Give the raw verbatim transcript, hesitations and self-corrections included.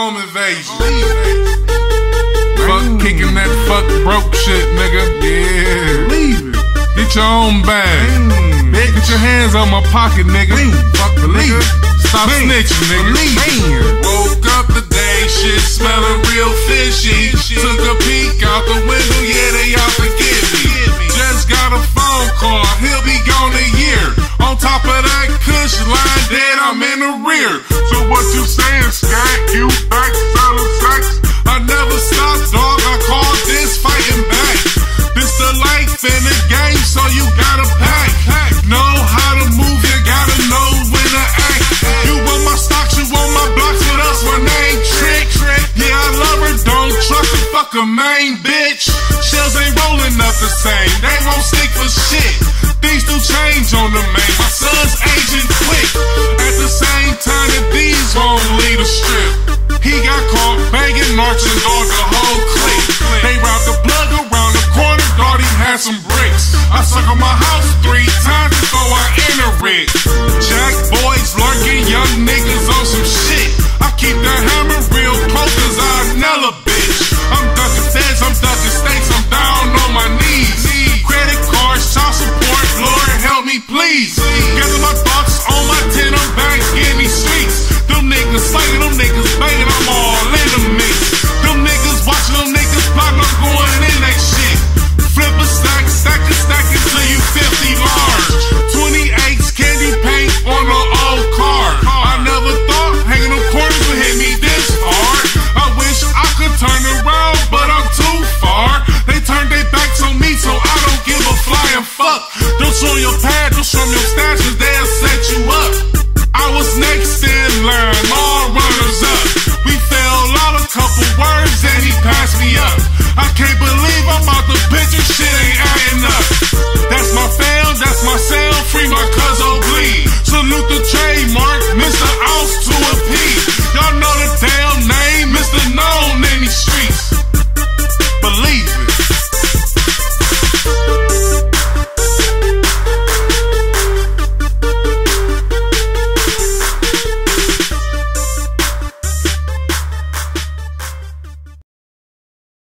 home invasion. Fuck kicking that fuck broke shit, nigga. Yeah. Leave it. Get your own bag. Mm, Get your hands on my pocket, nigga. Leave. Fuck the nigga. Stop Leave. snitching, nigga. Leave. Woke up today, shit smelling real fishy. Took a peek out the window, yeah, they out to get me. Just got a phone call, he'll be gone a year. On top of that cush, lying dead, I'm in the rear. So what you saying, Scat? You back selling sex? I never stop, dog, I call this fighting back. This the life in the game, so you gotta pack. Know how to move, you gotta know when to act. You want my stocks, you want my blocks, with us, my name Trick. Yeah, I love her, don't trust her, fuck a main bitch. Shells ain't rolling up the same, they won't stick for shit. Things do change on the main, my son's aging quick. At the same time that these won't lead a strip. He got caught banging, marching, dog,